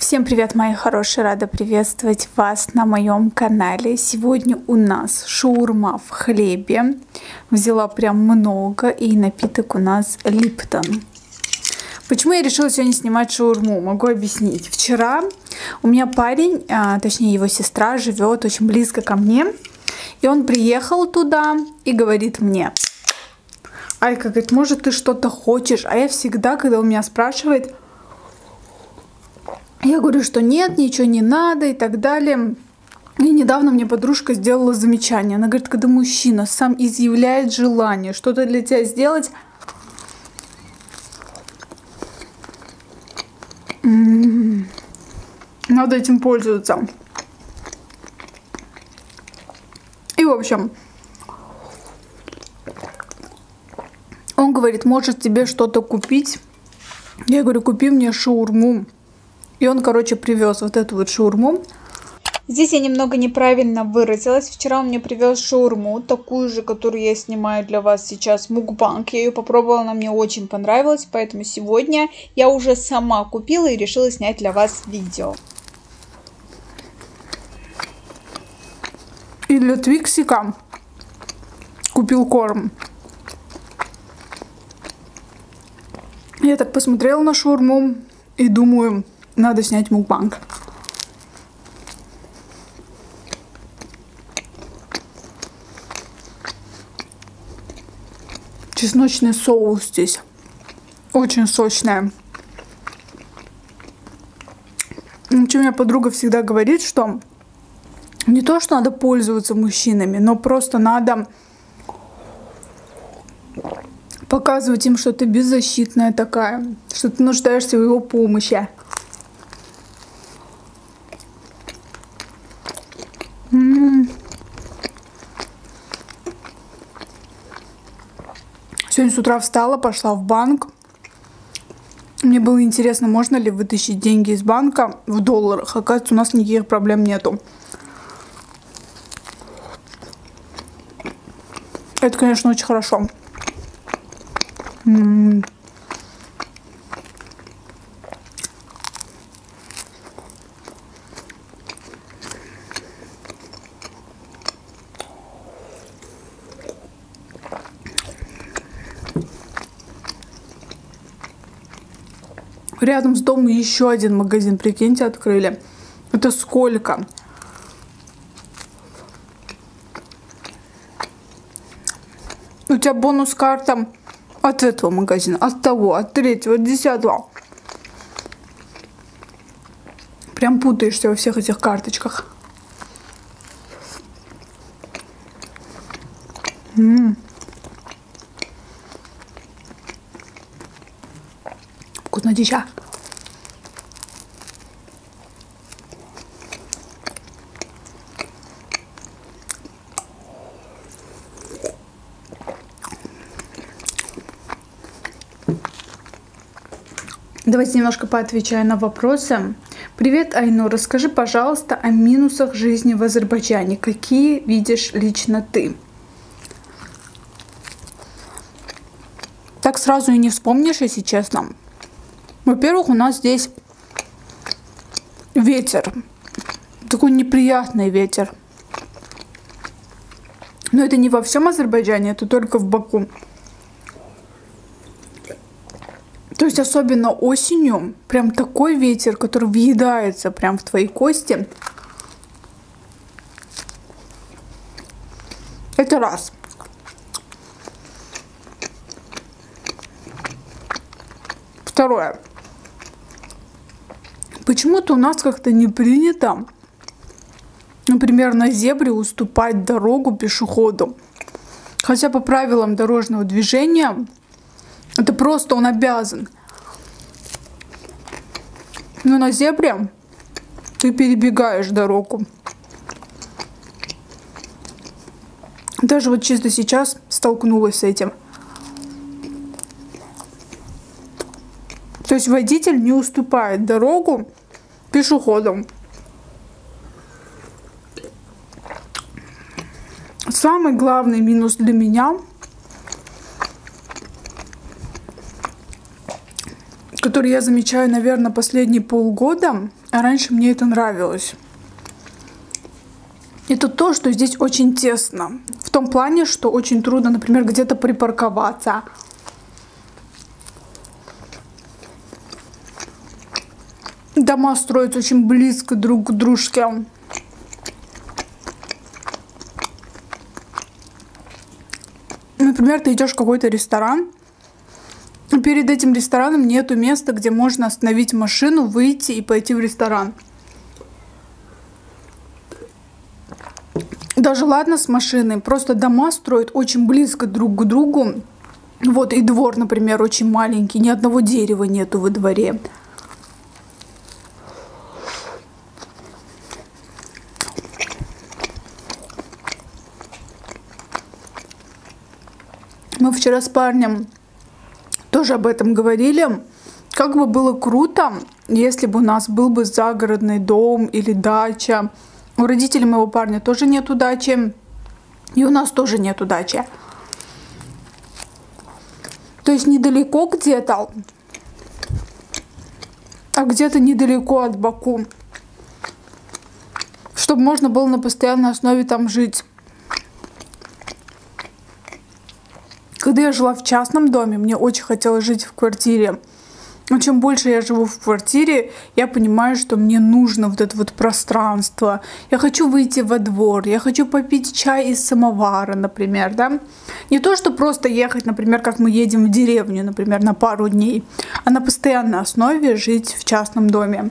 Всем привет, мои хорошие! Рада приветствовать вас на моем канале. Сегодня у нас шаурма в хлебе. Взяла прям много, и напиток у нас Липтон. Почему я решила сегодня снимать шаурму? Могу объяснить. Вчера у меня парень, точнее его сестра, живет очень близко ко мне. И он приехал туда и говорит мне: Айка, говорит, может ты что-то хочешь? А я всегда, когда он меня спрашивает, я говорю, что нет, ничего не надо и так далее. И недавно мне подружка сделала замечание. Она говорит, когда мужчина сам изъявляет желание что-то для тебя сделать, надо этим пользоваться. И в общем, он говорит, может тебе что-то купить. Я говорю, купи мне шаурму. И он, короче, привез вот эту вот шаурму. Здесь я немного неправильно выразилась. Вчера он мне привез шаурму, такую же, которую я снимаю для вас сейчас, мукбанг. Я ее попробовала, она мне очень понравилась, поэтому сегодня я уже сама купила и решила снять для вас видео. И для Твиксика купил корм. Я так посмотрела на шаурму и думаю, надо снять мукбанг. Чесночный соус здесь. Очень сочная. Чем моя подруга всегда говорит, что не то, что надо пользоваться мужчинами, но просто надо показывать им, что ты беззащитная такая, что ты нуждаешься в его помощи. Сегодня с утра встала, пошла в банк. Мне было интересно, можно ли вытащить деньги из банка в долларах. Оказывается, у нас никаких проблем нету. Это, конечно, очень хорошо. Рядом с домом еще один магазин, прикиньте, открыли. Это сколько? У тебя бонус-карта от этого магазина, от того, от третьего, от 10-го. Прям путаешься во всех этих карточках. Вкуснотища. Давайте немножко поотвечаю на вопросы. Привет, Айнур, расскажи, пожалуйста, о минусах жизни в Азербайджане. Какие видишь лично ты? Так сразу и не вспомнишь, если честно. Во-первых, у нас здесь ветер. Такой неприятный ветер. Но это не во всем Азербайджане, это только в Баку. То есть особенно осенью прям такой ветер, который въедается прям в твои кости. Это раз. Второе. Почему-то у нас как-то не принято, например, на зебре уступать дорогу пешеходу. Хотя по правилам дорожного движения это просто он обязан. Но на зебре ты перебегаешь дорогу. Даже вот чисто сейчас столкнулась с этим. То есть водитель не уступает дорогу пешеходам. Самый главный минус для меня, который я замечаю, наверное, последние полгода, А раньше мне это нравилось. Это то, что здесь очень тесно. В том плане, что очень трудно, например, где-то припарковаться. Дома строятся очень близко друг к дружке. Например, ты идешь в какой-то ресторан, и перед этим рестораном нету места, где можно остановить машину, выйти и пойти в ресторан. Даже ладно с машиной, просто дома строят очень близко друг к другу. Вот и двор, например, очень маленький, ни одного дерева нету во дворе. Мы вчера с парнем тоже об этом говорили. Как бы было круто, если бы у нас был бы загородный дом или дача. У родителей моего парня тоже нету дачи. И у нас тоже нету дачи. То есть недалеко где-то, а где-то недалеко от Баку. Чтобы можно было на постоянной основе там жить. Когда я жила в частном доме, мне очень хотелось жить в квартире. Но чем больше я живу в квартире, я понимаю, что мне нужно вот это вот пространство. Я хочу выйти во двор, я хочу попить чай из самовара, например, да. Не то, что просто ехать, например, как мы едем в деревню, например, на пару дней, а на постоянной основе жить в частном доме.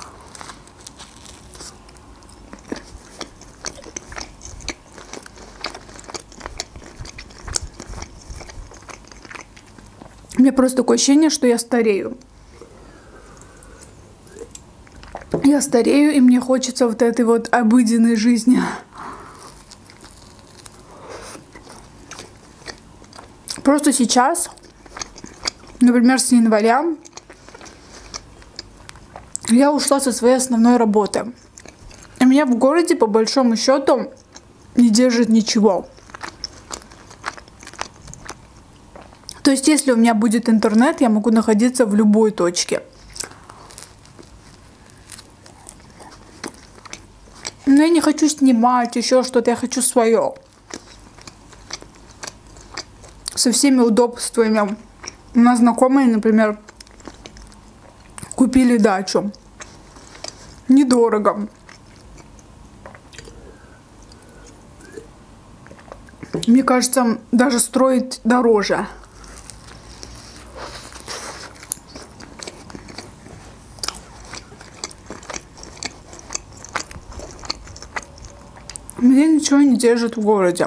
У меня просто такое ощущение, что я старею. Я старею, и мне хочется вот этой вот обыденной жизни. Просто сейчас, например, с января, я ушла со своей основной работы. И меня в городе, по большому счету, не держит ничего. То есть, если у меня будет интернет, я могу находиться в любой точке. Но я не хочу снимать еще что-то, я хочу свое. Со всеми удобствами. У нас знакомые, например, купили дачу. Недорого. Мне кажется, даже строить дороже. Меня ничего не держит в городе.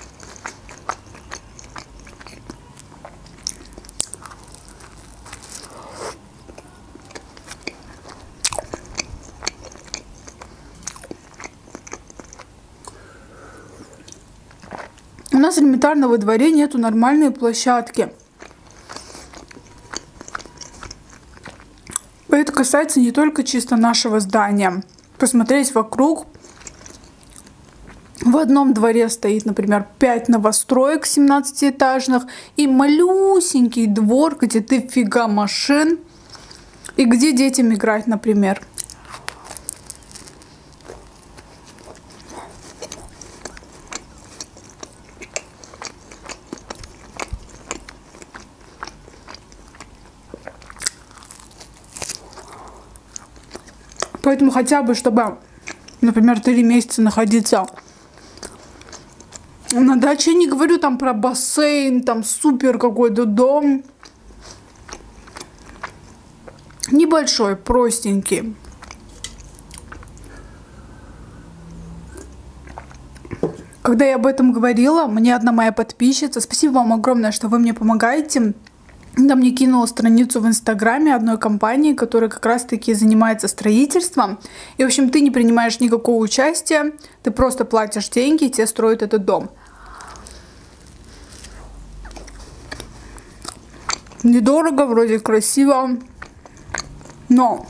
У нас элементарно во дворе нету нормальной площадки. Это касается не только чисто нашего здания. Посмотреть вокруг. В одном дворе стоит, например, 5 новостроек 17-этажных и малюсенький двор, где дофига машин и где детям играть, например. Поэтому хотя бы, чтобы, например, 3 месяца находиться на даче, я не говорю там про бассейн, там супер какой-то дом. Небольшой, простенький. Когда я об этом говорила, мне одна моя подписчица, спасибо вам огромное, что вы мне помогаете, она мне кинула страницу в Инстаграме одной компании, которая как раз-таки занимается строительством. И, в общем, ты не принимаешь никакого участия, ты просто платишь деньги, и тебе строят этот дом. Недорого, вроде красиво, но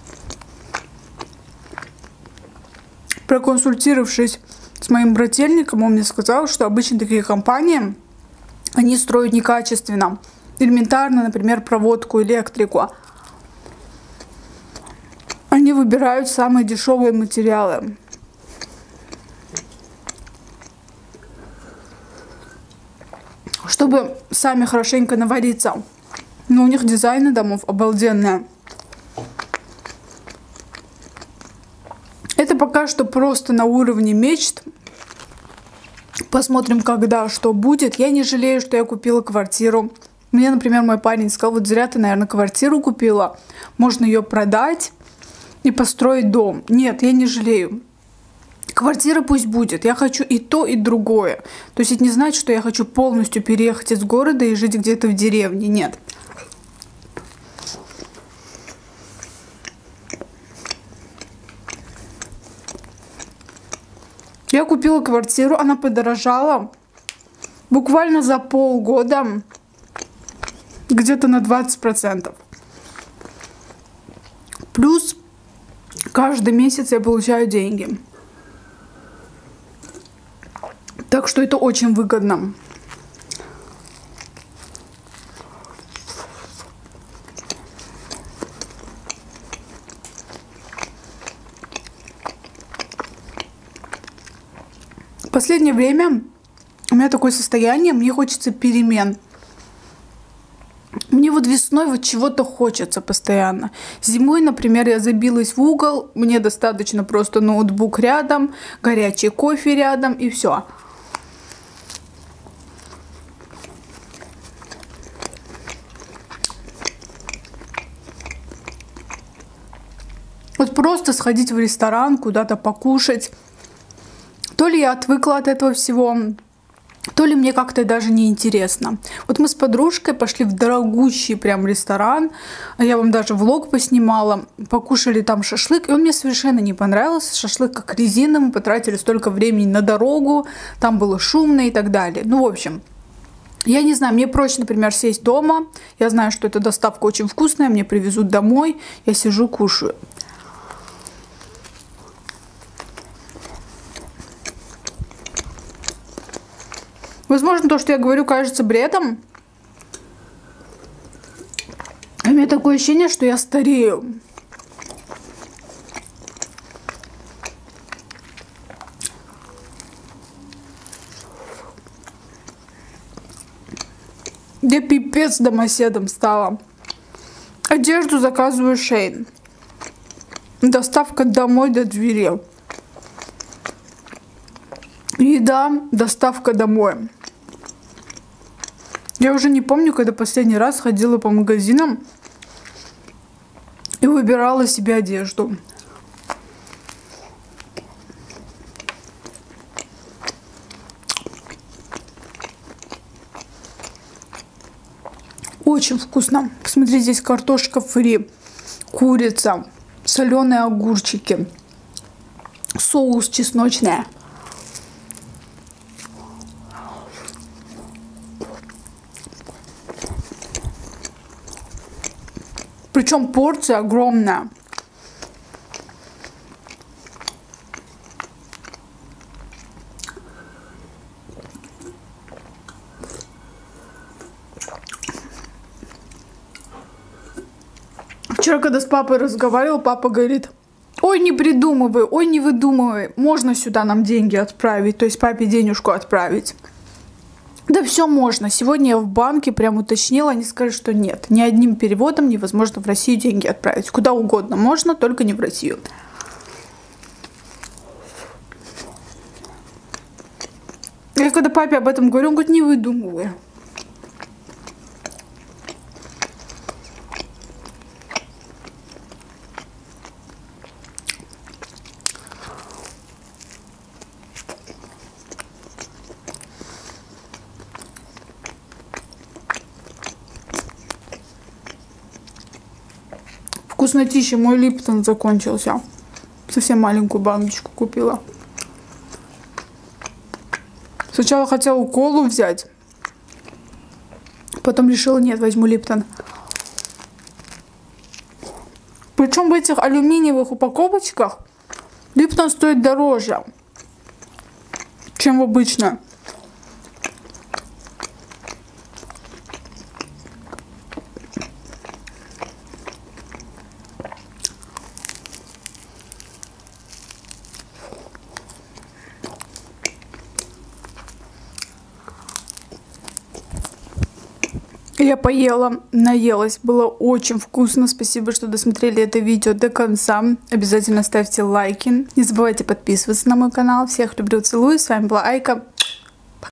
проконсультировавшись с моим брательником, он мне сказал, что обычно такие компании, они строят некачественно. Элементарно, например, проводку, электрику. Они выбирают самые дешевые материалы. Чтобы сами хорошенько навариться. Но у них дизайны домов обалденные. Это пока что просто на уровне мечт. Посмотрим, когда что будет. Я не жалею, что я купила квартиру. Мне, например, мой парень сказал: вот зря ты, наверное, квартиру купила. Можно ее продать и построить дом. Нет, я не жалею. Квартира пусть будет. Я хочу и то, и другое. То есть это не значит, что я хочу полностью переехать из города и жить где-то в деревне. Нет. Я купила квартиру, она подорожала буквально за полгода где-то на 20%. Плюс каждый месяц я получаю деньги. Так что это очень выгодно. В последнее время у меня такое состояние, мне хочется перемен. Мне вот весной вот чего-то хочется постоянно. Зимой, например, я забилась в угол, мне достаточно просто ноутбук рядом, горячий кофе рядом и все. Вот просто сходить в ресторан, куда-то покушать. То ли я отвыкла от этого всего, то ли мне как-то даже не интересно. Вот мы с подружкой пошли в дорогущий прям ресторан. Я вам даже влог поснимала. Покушали там шашлык, и он мне совершенно не понравился. Шашлык как резина, мы потратили столько времени на дорогу, там было шумно и так далее. Ну, в общем, я не знаю, мне проще, например, сесть дома. Я знаю, что эта доставка очень вкусная, мне привезут домой, я сижу, кушаю. Возможно, то, что я говорю, кажется бредом. У меня такое ощущение, что я старею. Я пипец домоседом стала. Одежду заказываю Shein. Доставка домой до двери. Еда, доставка домой. Я уже не помню, когда последний раз ходила по магазинам и выбирала себе одежду. Очень вкусно. Посмотрите, здесь картошка фри, курица, соленые огурчики, соус чесночный. Причем порция огромная. Вчера, когда с папой разговаривала, папа говорит: ой, не придумывай, ой, не выдумывай, можно сюда нам деньги отправить, то есть папе денежку отправить. Да все можно. Сегодня я в банке прям уточнила, они сказали, что нет. Ни одним переводом невозможно в Россию деньги отправить. Куда угодно можно, только не в Россию. Я когда папе об этом говорю, он говорит: не выдумывай. Вкуснотища, мой Липтон закончился. Совсем маленькую баночку купила. Сначала хотела колу взять. Потом решила, нет, возьму Липтон. Причем в этих алюминиевых упаковочках Липтон стоит дороже, чем в обычной. Я поела, наелась, было очень вкусно. Спасибо, что досмотрели это видео до конца. Обязательно ставьте лайки. Не забывайте подписываться на мой канал. Всех люблю, целую. С вами была Айка.